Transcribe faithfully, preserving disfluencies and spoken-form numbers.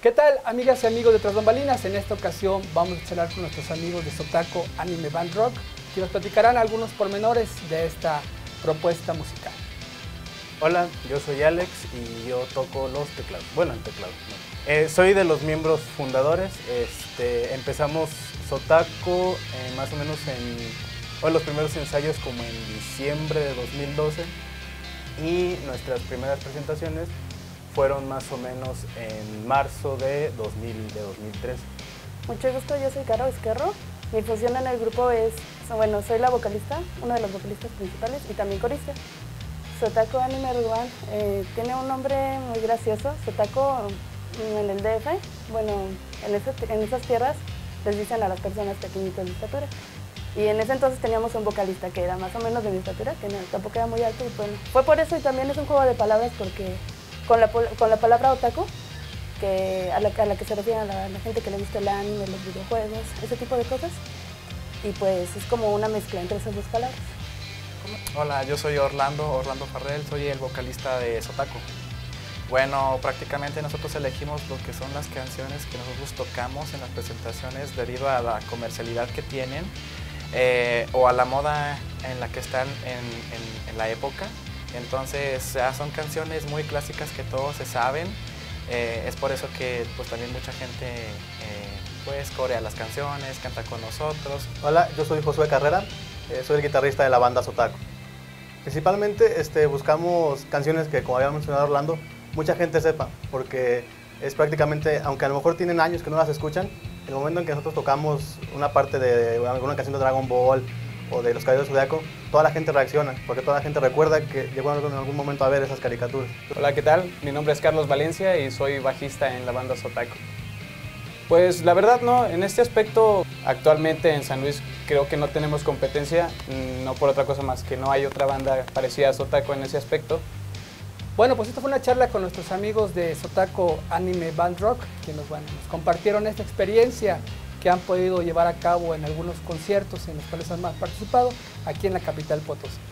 ¿Qué tal, amigas y amigos de Tras Bambalinas? En esta ocasión vamos a charlar con nuestros amigos de Zotaco Anime Band Rock, que nos platicarán algunos pormenores de esta propuesta musical. Hola, yo soy Alex y yo toco los teclados. Bueno, el teclado. ¿no? Eh, soy de los miembros fundadores. Este, empezamos Zotaco eh, más o menos en bueno, los primeros ensayos como en diciembre de dos mil doce y nuestras primeras presentaciones fueron más o menos en marzo de, dos mil, de dos mil tres. Mucho gusto, yo soy Caro Esquerro. Mi función en el grupo es, bueno, soy la vocalista, una de las vocalistas principales y también corista. Zotaco Anime Band eh, tiene un nombre muy gracioso. Zotaco en el D F, bueno, en, ese, en esas tierras les dicen a las personas pequeñitas de estatura. Y en ese entonces teníamos un vocalista que era más o menos de mi estatura, que no, tampoco era muy alto. Y bueno, fue por eso y también es un juego de palabras porque con la, con la palabra otaku, que a, la, a la que se refiere a la, a la gente que le gusta el anime, los videojuegos, ese tipo de cosas. Y pues es como una mezcla entre esas dos palabras. Hola, yo soy Orlando, Orlando Farrell, soy el vocalista de Zotaco. Bueno, prácticamente nosotros elegimos lo que son las canciones que nosotros tocamos en las presentaciones debido a la comercialidad que tienen eh, o a la moda en la que están en, en, en la época. Entonces ya son canciones muy clásicas que todos se saben, eh, es por eso que pues también mucha gente eh, pues corea las canciones, canta con nosotros. Hola, yo soy Josué Carrera, eh, soy el guitarrista de la banda Zotaco. Principalmente este, buscamos canciones que, como había mencionado Orlando, mucha gente sepa, porque es prácticamente, aunque a lo mejor tienen años que no las escuchan, el momento en que nosotros tocamos una parte de alguna canción de Dragon Ball o de los Caballeros Zodiaco, toda la gente reacciona, porque toda la gente recuerda que llegó en algún momento a ver esas caricaturas. Hola, ¿qué tal? Mi nombre es Carlos Valencia y soy bajista en la banda Zotaco. Pues la verdad no, en este aspecto actualmente en San Luis creo que no tenemos competencia, no por otra cosa más que no hay otra banda parecida a Zotaco en ese aspecto. Bueno, pues esta fue una charla con nuestros amigos de Zotaco Anime Band Rock, que nos, bueno, nos compartieron esta experiencia que han podido llevar a cabo en algunos conciertos en los cuales han participado aquí en la capital Potosí.